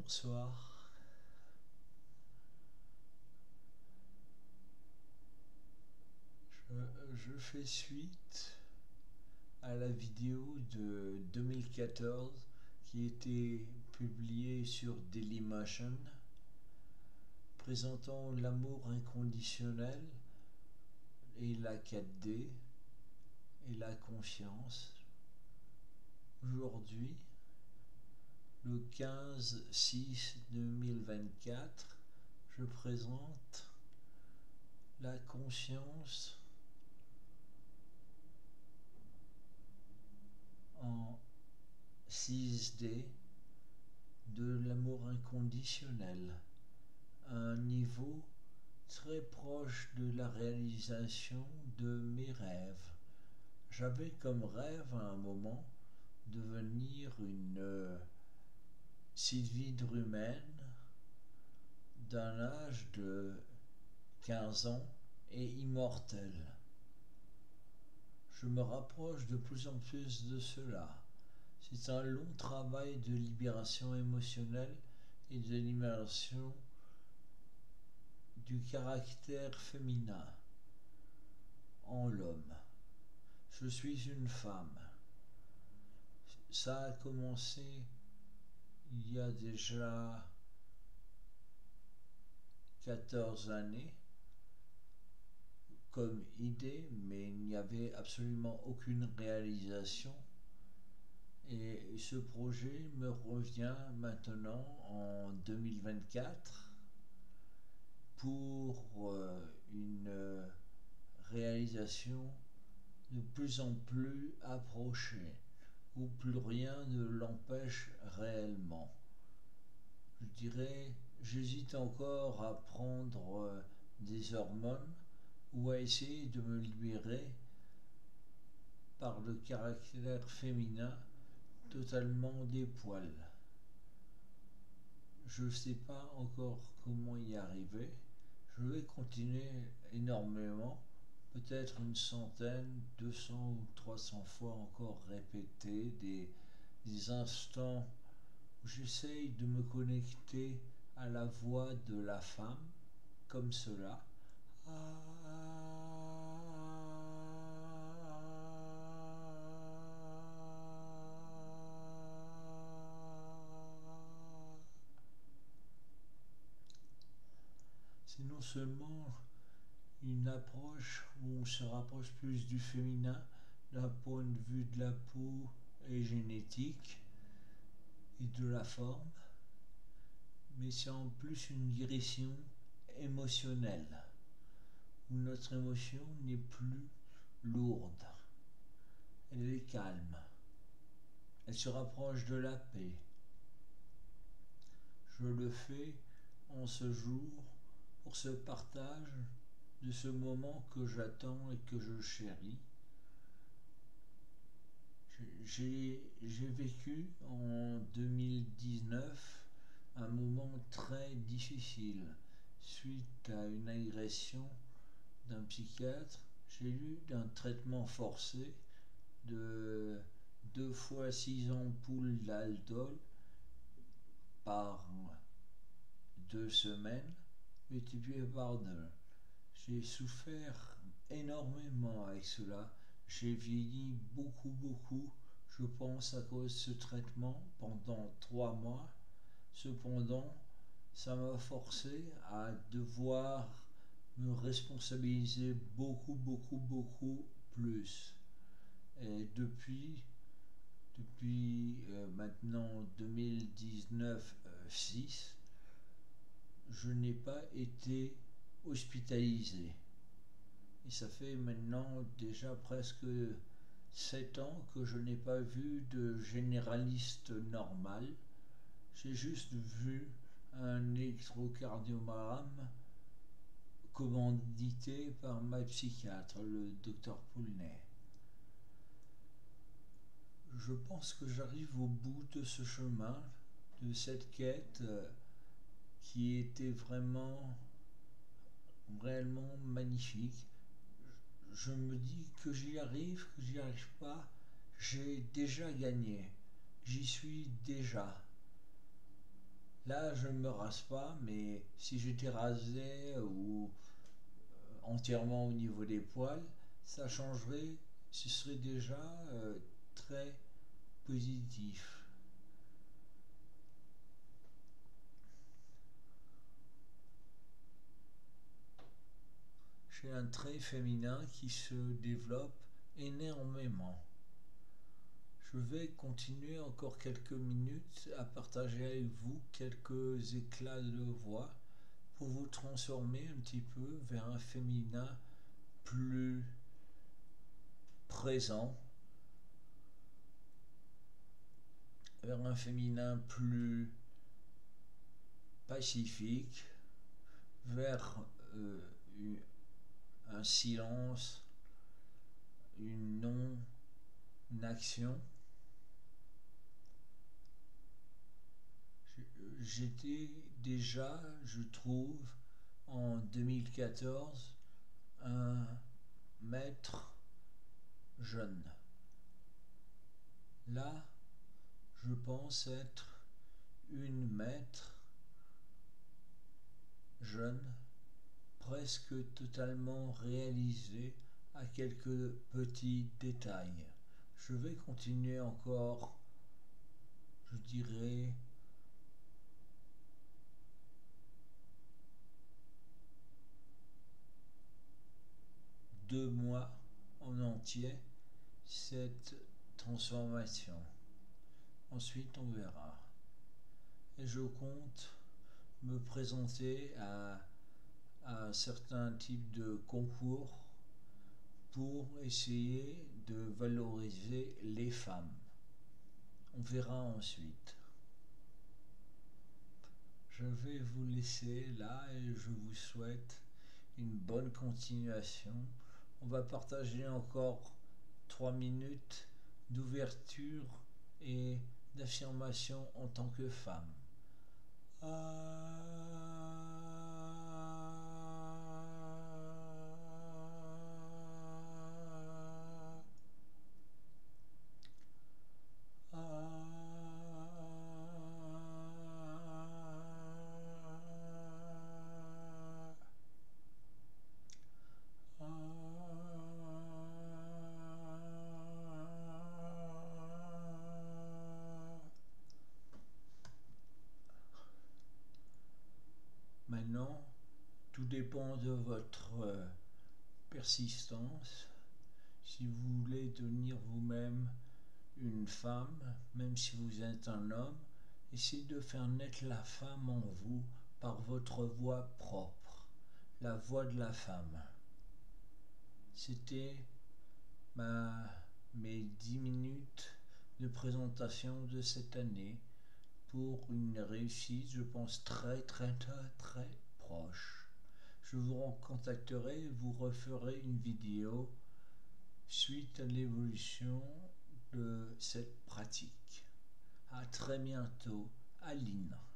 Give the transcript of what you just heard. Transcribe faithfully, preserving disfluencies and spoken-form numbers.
Bonsoir. Je, je fais suite à la vidéo de deux mille quatorze qui était publiée sur Dailymotion présentant l'amour inconditionnel et la quatre D et la confiance. Aujourd'hui, le quinze six deux mille vingt-quatre, je présente la conscience en six D de l'amour inconditionnel, à un niveau très proche de la réalisation de mes rêves. J'avais comme rêve à un moment devenir une euh, Sylvie Drumen d'un âge de quinze ans et immortelle. Je me rapproche de plus en plus de cela. C'est un long travail de libération émotionnelle et de libération du caractère féminin en l'homme. Je suis une femme. Ça a commencé il y a déjà quatorze années comme idée, mais il n'y avait absolument aucune réalisation. Et ce projet me revient maintenant en deux mille vingt-quatre pour euh, une euh, réalisation de plus en plus approchée, où plus rien ne l'empêche réellement. Je dirais, j'hésite encore à prendre euh, des hormones ou à essayer de me libérer par le caractère féminin totalement des poils. Je ne sais pas encore comment y arriver. Je vais continuer énormément, peut-être une centaine, deux cents ou trois cents fois encore répéter des, des instants où j'essaye de me connecter à la voix de la femme, comme cela. C'est non seulement une approche où on se rapproche plus du féminin d'un point de vue de la peau et génétique et de la forme, mais c'est en plus une guérison émotionnelle où notre émotion n'est plus lourde, elle est calme, elle se rapproche de la paix. Je le fais en ce jour pour ce partage de ce moment que j'attends et que je chéris. J'ai, j'ai vécu en deux mille dix-neuf un moment très difficile suite à une agression d'un psychiatre. J'ai eu d'un traitement forcé de deux fois six ampoules d'Aldol par deux semaines, multiplié par deux. J'ai souffert énormément avec cela. J'ai vieilli beaucoup, beaucoup, je pense, à cause de ce traitement pendant trois mois. Cependant, ça m'a forcé à devoir me responsabiliser beaucoup, beaucoup, beaucoup plus. Et depuis, depuis euh, maintenant deux mille dix-neuf six, je n'ai pas été hospitalisé. Et ça fait maintenant déjà presque sept ans que je n'ai pas vu de généraliste normal. J'ai juste vu un électrocardiogramme commandité par ma psychiatre, le docteur Poulnet. Je pense que j'arrive au bout de ce chemin, de cette quête qui était vraiment, réellement magnifique. Je me dis que j'y arrive, que j'y arrive pas, j'ai déjà gagné. J'y suis déjà. Là, je ne me rase pas, mais si j'étais rasé ou entièrement au niveau des poils, ça changerait, ce serait déjà euh, très positif. J'ai un trait féminin qui se développe énormément. Je vais continuer encore quelques minutes à partager avec vous quelques éclats de voix pour vous transformer un petit peu vers un féminin plus présent, vers un féminin plus pacifique, vers euh, un silence, une non-action. J'étais déjà, je trouve, en deux mille quatorze, un maître jeune. Là, je pense être une maître jeune, presque totalement réalisée à quelques petits détails. Je vais continuer encore, je dirais, deux mois en entier cette transformation. Ensuite, on verra. Et je compte me présenter à, à certains types de concours pour essayer de valoriser les femmes. On verra ensuite. Je vais vous laisser là et je vous souhaite une bonne continuation. On va partager encore trois minutes d'ouverture et d'affirmation en tant que femme. Maintenant, tout dépend de votre euh, persistance. Si vous voulez devenir vous-même une femme, même si vous êtes un homme, essayez de faire naître la femme en vous par votre voix propre, la voix de la femme. C'était ma, mes dix minutes de présentation de cette année pour une réussite, je pense, très très très très proche. Je vous recontacterai et vous referai une vidéo suite à l'évolution de cette pratique. À très bientôt, Aline.